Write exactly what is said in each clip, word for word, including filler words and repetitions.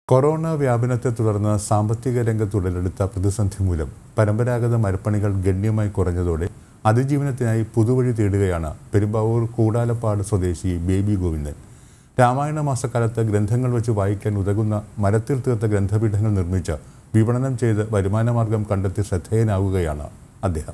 Corona വ്യാപനത്തെ തുടർന്ന് സാമ്പത്തിക രംഗത്ത് ഉടലെടുത്ത പ്രതിസന്ധി മൂലം പരമ്പരാഗത മരപ്പണികൾ ഗണ്യമായി കുറഞ്ഞതോടെ അതിജീവനത്തിനായി പുതുവഴി തേടുകയാണ് പെരുമ്പാവൂർ കൂടാലപ്പാട് സ്വദേശി ബേബി ഗോവിന്ദൻ. രാമായണ മാസക്കാലത്ത് ഗ്രന്ഥങ്ങൾ വെച്ച് വായിക്കാൻ ഉതകുന്ന മരത്തിൽ തീർത്ത ഗ്രന്ഥപീഠങ്ങൾ നിർമ്മിച്ച് വിപണനം ചെയ്ത് വരുമാനമാർഗം കണ്ടെത്തി ശ്രദ്ധേയനാവുകയാണ് അദ്ദേഹം.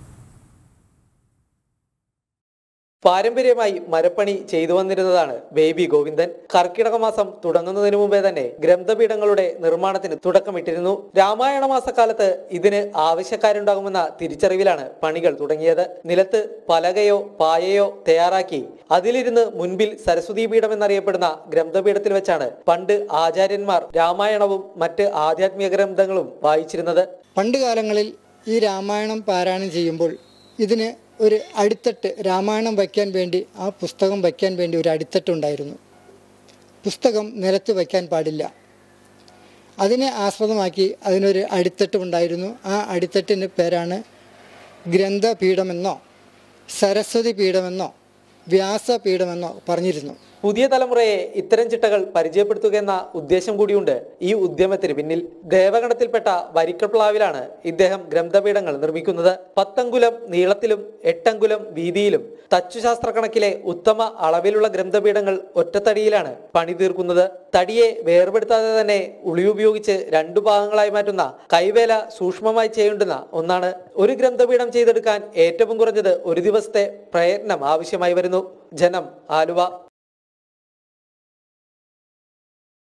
പാരമ്പര്യമായി മരപ്പണി ചെയ്തു വന്നിരുന്നതാണ് ബേബി ഗോവിന്ദൻ. കർക്കിടക മാസം തുടങ്ങുന്നതിന് മുമ്പേ തന്നെ ഗ്രന്ഥപീഠങ്ങളുടെ നിർമ്മാണത്തിന് തുടക്കമിട്ടിരുന്നു. രാമായണ മാസക്കാലത്ത് ഇതിന് ആവശ്യക്കാരുണ്ടാകുമെന്ന തിരിച്ചറിവിലാണ് പണികൾ തുടങ്ങിയത്. നിലത്ത് പലകയോ പായയോ തയ്യാറാക്കി അതിലിരുന്ന് മുൻപിൽ സരസ്വതി പീഠം എന്നറിയപ്പെടുന്ന ഗ്രന്ഥപീഠത്തിൽ വെച്ചാണ് പണ്ട് ആചാര്യന്മാർ രാമായണവും മറ്റ് ആധ്യാത്മിക ഗ്രന്ഥങ്ങളും വായിച്ചിരുന്നത്. പണ്ട് കാലങ്ങളിൽ ഈ രാമായണം പാരായണം ചെയ്യുമ്പോൾ ഇതിന് ഒരു അടിത്തട്ട്, രാമായണം വയ്ക്കാൻ വേണ്ടി, ആ പുസ്തകം വയ്ക്കാൻ വേണ്ടി ഒരു അടിത്തട്ടുണ്ടായിരുന്നു. പുസ്തകം നിലത്ത് വയ്ക്കാൻ പാടില്ല. അതിനെ ആസ്പദമാക്കി അതിനൊരു അടിത്തട്ട് ഉണ്ടായിരുന്നു. ആ അടിത്തട്ടിൻ്റെ പേരാണ് ഗ്രന്ഥപീഠമെന്നോ സരസ്വതി പീഠമെന്നോ വ്യാസപീഠമെന്നോ പറഞ്ഞിരുന്നു. പുതിയ തലമുറയെ ഇത്തരം ചിട്ടകൾ പരിചയപ്പെടുത്തുക എന്ന ഉദ്ദേശം കൂടിയുണ്ട് ഈ ഉദ്യമത്തിന് പിന്നിൽ. ദേവഗണത്തിൽപ്പെട്ട വരിക്കപ്ലാവിലാണ് ഇദ്ദേഹം ഗ്രന്ഥപീഠങ്ങൾ നിർമ്മിക്കുന്നത്. പത്തങ്കുലം നീളത്തിലും എട്ടങ്കുലം വീതിയിലും തച്ചുശാസ്ത്ര കണക്കിലെ ഉത്തമ അളവിലുള്ള ഗ്രന്ഥപീഠങ്ങൾ ഒറ്റത്തടിയിലാണ് പണി തീർക്കുന്നത്. തടിയെ വേർപെടുത്താതെ തന്നെ ഉളി ഉപയോഗിച്ച് രണ്ടു ഭാഗങ്ങളായി മാറ്റുന്ന കൈവേല സൂക്ഷ്മമായി ചെയ്യേണ്ടുന്ന ഒന്നാണ്. ഒരു ഗ്രന്ഥപീഠം ചെയ്തെടുക്കാൻ ഏറ്റവും കുറഞ്ഞത് ഒരു ദിവസത്തെ പ്രയത്നം ആവശ്യമായി വരുന്നു. ജനം, ആലുവ.